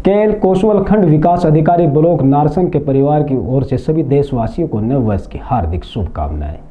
KL कोसवल खंड विकास अधिकारी block Narsan के परिवार की ओर से सभी देशवासियों को नव वर्ष की हार्दिक शुभकामनाएं।